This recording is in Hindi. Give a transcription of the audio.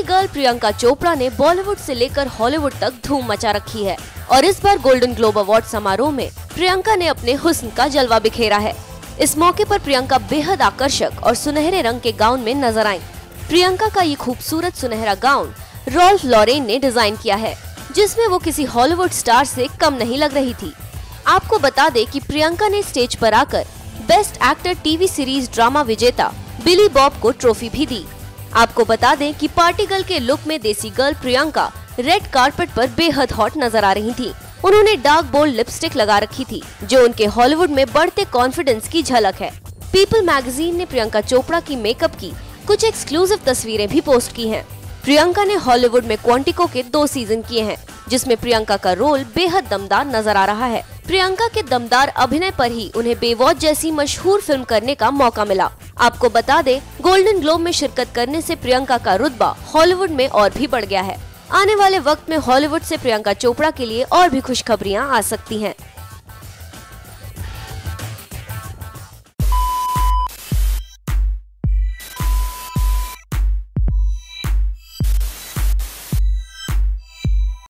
पार्टी गर्ल प्रियंका चोपड़ा ने बॉलीवुड से लेकर हॉलीवुड तक धूम मचा रखी है और इस बार गोल्डन ग्लोब अवार्ड समारोह में प्रियंका ने अपने हुस्न का जलवा बिखेरा है। इस मौके पर प्रियंका बेहद आकर्षक और सुनहरे रंग के गाउन में नजर आईं। प्रियंका का ये खूबसूरत सुनहरा गाउन रॉल्फ लॉरेन ने डिजाइन किया है, जिसमें वो किसी हॉलीवुड स्टार से कम नहीं लग रही थी। आपको बता दें कि प्रियंका ने स्टेज पर आकर best actor TV series drama विजेता बिली बॉब को ट्रॉफी भी दी। आपको बता दें कि पार्टी गर्ल के लुक में देसी गर्ल प्रियंका रेड कार्पेट पर बेहद हॉट नजर आ रही थी। उन्होंने डार्क बोल्ड लिपस्टिक लगा रखी थी, जो उनके हॉलीवुड में बढ़ते कॉन्फिडेंस की झलक है। पीपल मैगजीन ने प्रियंका चोपड़ा की मेकअप की कुछ एक्सक्लूसिव तस्वीरें भी पोस्ट की हैं। प्रियंका ने हॉलीवुड में क्वांटिको के 2 सीजन किए हैं, जिसमें प्रियंका का रोल बेहद दमदार नजर आ रहा है। प्रियंका के दमदार अभिनय पर ही उन्हें बेवॉच जैसी मशहूर फिल्म करने का मौका मिला। आपको बता दें, गोल्डन ग्लोब में शिरकत करने से प्रियंका का रुतबा हॉलीवुड में और भी बढ़ गया है। आने वाले वक्त में हॉलीवुड से प्रियंका चोपड़ा के लिए और भी खुशखबरियां आ सकती हैं।